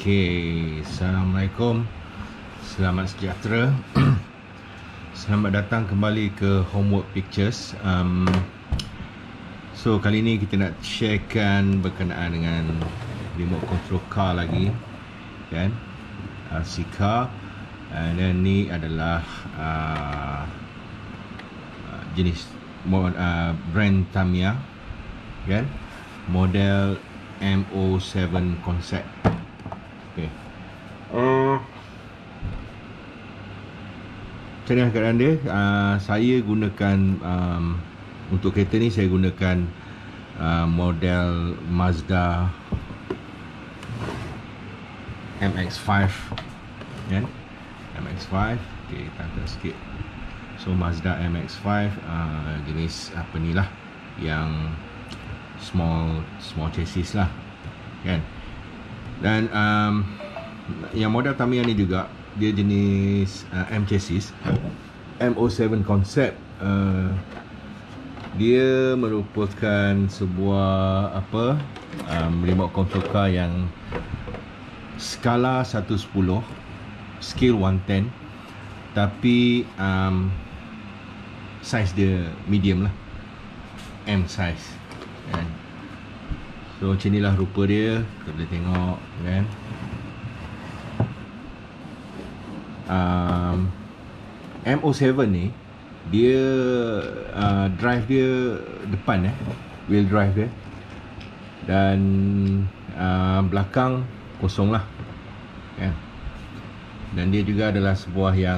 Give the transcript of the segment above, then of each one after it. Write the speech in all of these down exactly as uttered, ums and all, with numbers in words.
Okey, Assalamualaikum, selamat sejahtera. Selamat datang kembali ke Homework Pictures. um, So kali ni kita nak sharekan berkenaan dengan remote control car lagi, kan, R C car. And then ni adalah uh, jenis uh, brand Tamiya, kan, model M O seven Concept. Okay. Uh, macam mana keadaan dia? Uh, saya gunakan um, untuk kereta ni saya gunakan uh, model Mazda M X five, kan? M X five. Okay, tangkap sikit. So Mazda M X five, uh, jenis apa ni lah, yang small small chassis lah, kan. Dan um, yang model Tamiya ni juga dia jenis uh, M chassis, M O seven Concept. uh, Dia merupakan sebuah apa um, remote control car yang skala satu sepuluh, scale one ten, tapi um, size dia medium lah, M size, kan. So macam inilah rupa dia, kita boleh tengok, kan. um, M O seven ni dia uh, drive dia depan, eh wheel drive dia, dan uh, belakang kosong lah, kan. Dan dia juga adalah sebuah yang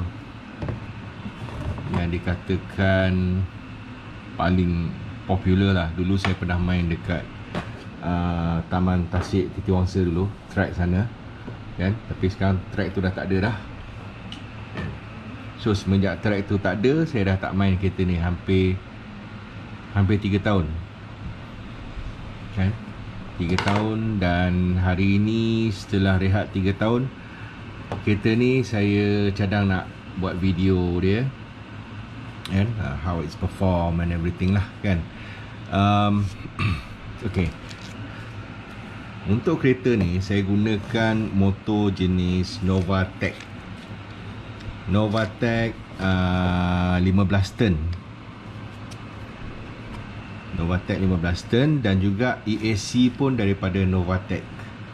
yang dikatakan paling popular lah. Dulu saya pernah main dekat uh, Taman Tasik Titiwangsa dulu, track sana, kan. Tapi sekarang track tu dah tak ada dah. So semenjak track tu tak ada, saya dah tak main kereta ni hampir Hampir tiga tahun, kan. tiga tahun. Dan hari ini setelah rehat tiga tahun, kereta ni saya cadang nak buat video dia, kan, uh, how it's perform and everything lah, kan. um, Okay, untuk kereta ni saya gunakan motor jenis Novatec Novatec uh, lima belas ton Novatec lima belas ton, dan juga E A C pun daripada Novatec.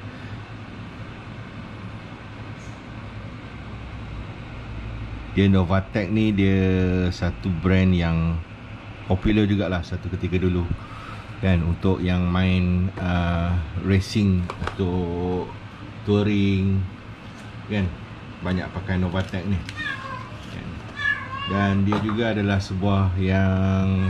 Dia Novatec ni dia satu brand yang popular jugalah satu ketika dulu, kan, untuk yang main uh, racing, untuk touring, kan, banyak pakai Novatec ni, kan. Dan dia juga adalah sebuah yang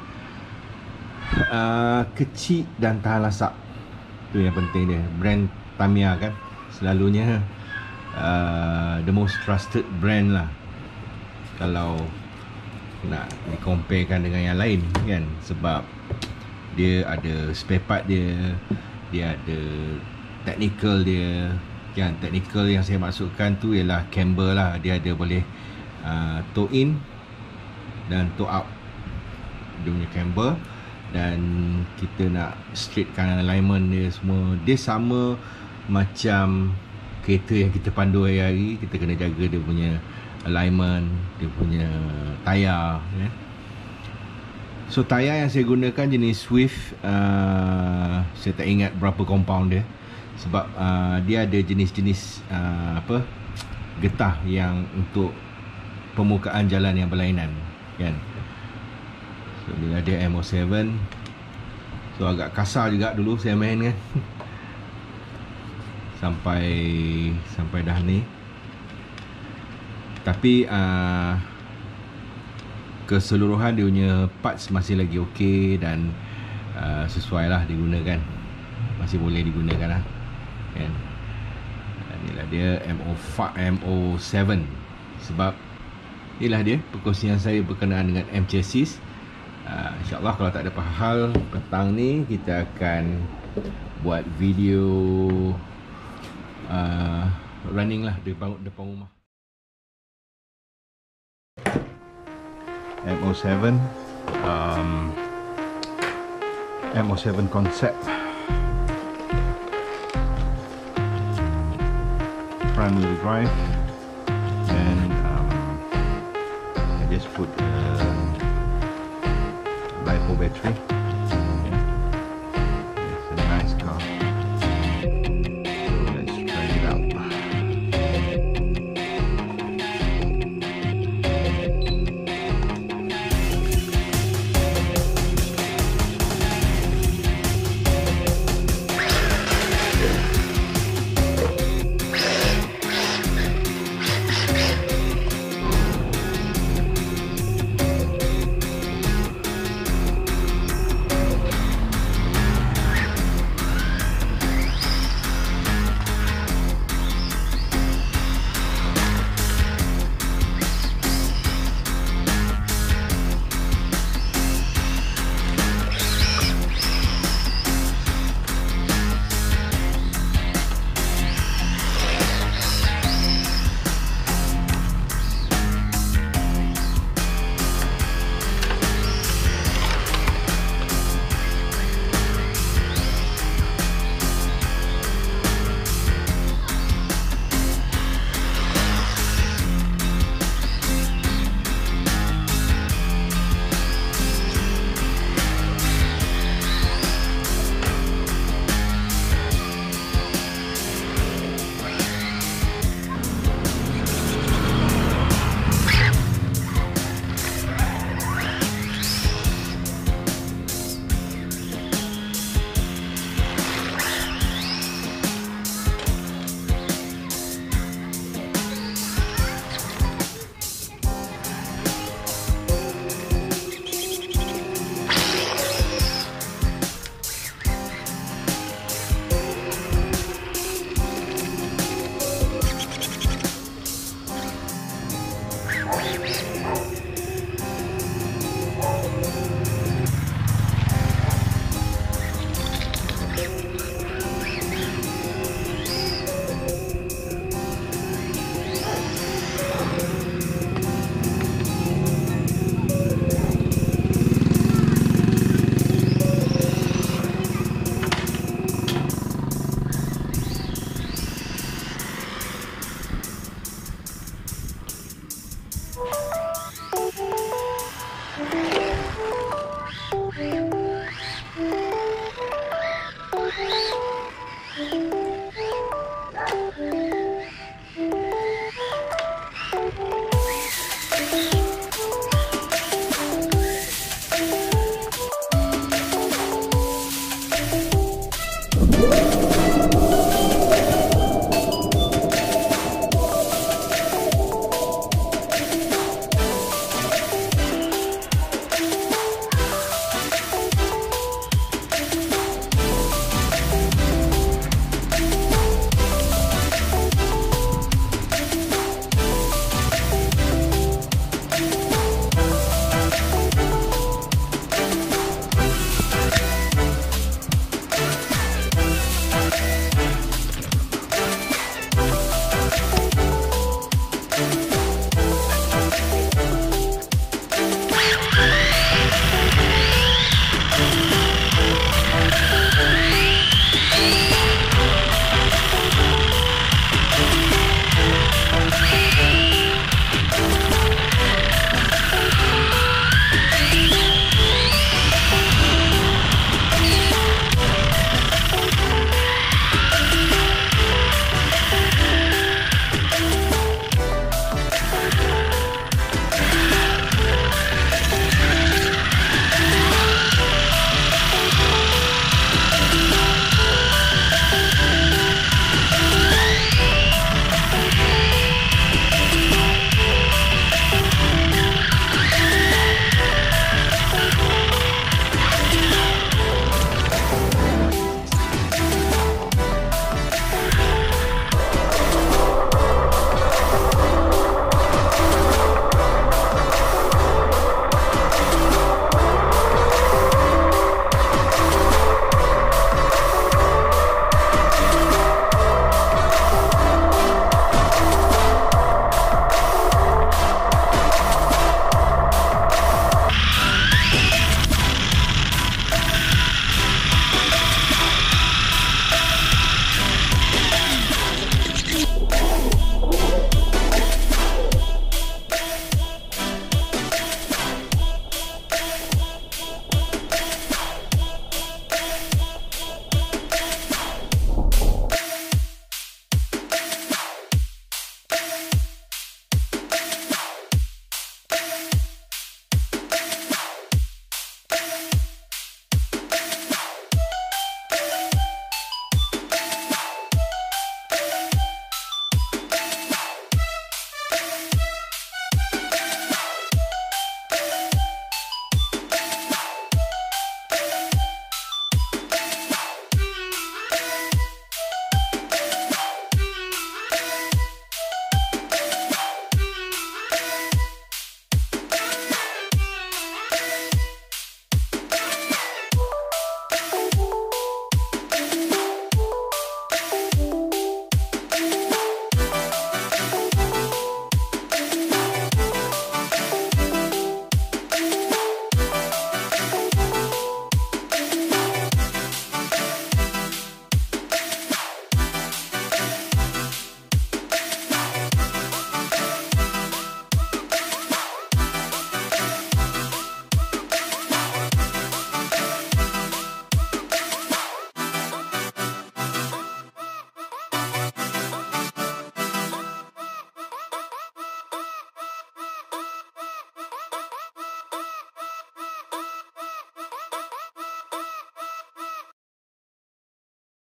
uh, kecil dan tahan lasak. Tu yang penting dia. Brand Tamiya, kan, selalunya uh, the most trusted brand lah kalau nak dikomparekan dengan yang lain, kan. Sebab dia ada spare part dia, dia ada technical dia, kan. Technical yang saya maksudkan tu ialah camber lah. Dia ada boleh uh, tow in dan tow out dia punya camber, dan kita nak straightkan alignment dia semua. Dia sama macam kereta yang kita pandu hari-hari, kita kena jaga dia punya alignment, dia punya tayar, kan. So tayar yang saya gunakan jenis Swift, uh, saya tak ingat berapa compound dia, sebab uh, dia ada jenis-jenis uh, apa getah yang untuk permukaan jalan yang berlainan, kan. So bila dia M O seven, so agak kasar juga dulu saya main, kan. Sampai Sampai dah ni. Tapi uh, keseluruhan dia punya parts masih lagi okey, dan uh, sesuai lah digunakan, masih boleh digunakan lah, kan. Inilah dia M O seven. Sebab inilah dia perkongsian saya berkenaan dengan M chassis. uh, InsyaAllah kalau tak ada apa hal, petang ni kita akan buat video uh, running lah depan, depan rumah. M O seven um, M O seven Concept. front wheel drive, and um, I just put a LiPo battery. Okay. It's a nice car. So let's try it out.